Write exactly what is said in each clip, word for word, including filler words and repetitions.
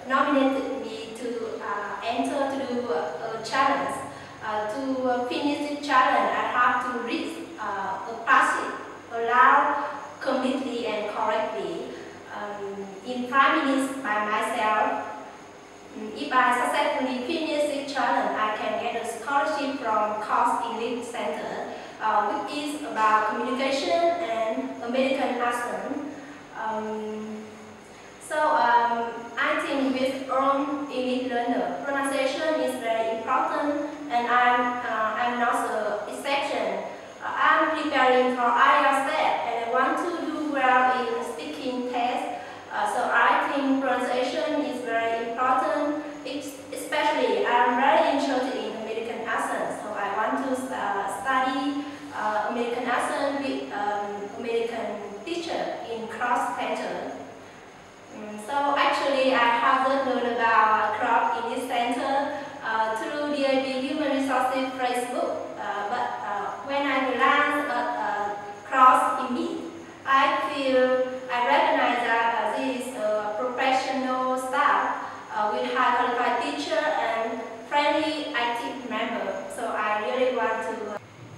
nominated me to uh, enter to do a, a challenge. Uh, to uh, finish the challenge, I have to read uh, a passage aloud completely and correctly um, in five minutes by myself. If I successfully finish the challenge, I can get a scholarship from Cost English Center, uh, which is about communication and American accent. Um, so um, I think with all English learner, pronunciation is very important, and I'm uh, I'm not an exception. Uh, I'm preparing for I E L T S and I want to do well in speaking test. Uh, so I think pronunciation is very important. It's, especially I'm very interested in American accent, so I want to uh, study uh, American accent with um, American teacher in cross center. Um, so actually I have just learned about Cross English Center uh, through the I B Human Resources Facebook, uh, but uh, when I glance at uh, Cross English, I feel I recognize that uh, this is a professional staff uh, with high qualified teacher and friendly active member. So I really want to. Uh,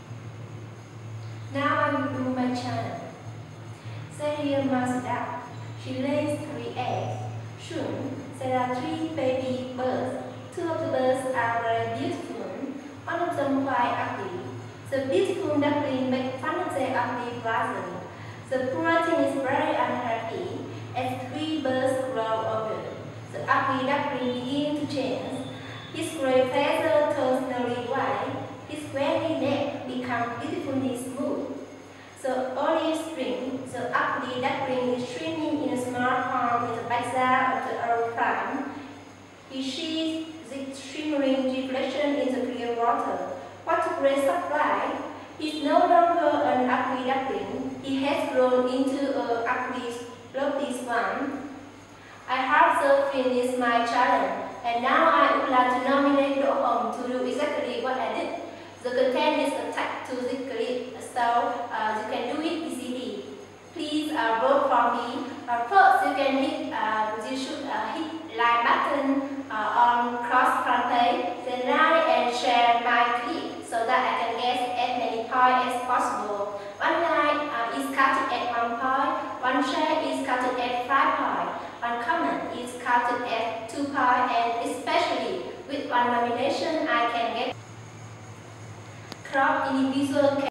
now I will do my channel. Celia Mazda. She lays three eggs. Soon there are three baby birds. Two of the birds are very beautiful. One of them quite ugly. The beautiful duckling makes fun of their ugly brother. The poor thing is very unhappy as three birds grow older. The ugly duckling begins to change. His gray feather turns nearly white. His square neck becomes beautifully smooth. So early spring, the ugly duckling is swimming in a small pond in the backyard of the old farm. He sees the shimmering reflection in the clear water. What a great surprise! He's no longer an ugly duckling. He has grown into an ugly, lovely swan. I have just finished my challenge, and now I would like to nominate Do Hong to do exactly what I did. The content is attached to the clip, so uh, you can do it easily. Please uh, vote for me. Uh, first, you can hit, uh, you should uh, hit like button uh, on cross front page, then like and share my clip so that I can get as many points as possible. One like uh, is counted at one point, one share is counted at five points, one comment is counted at two points, and especially with one nomination I can get crop individual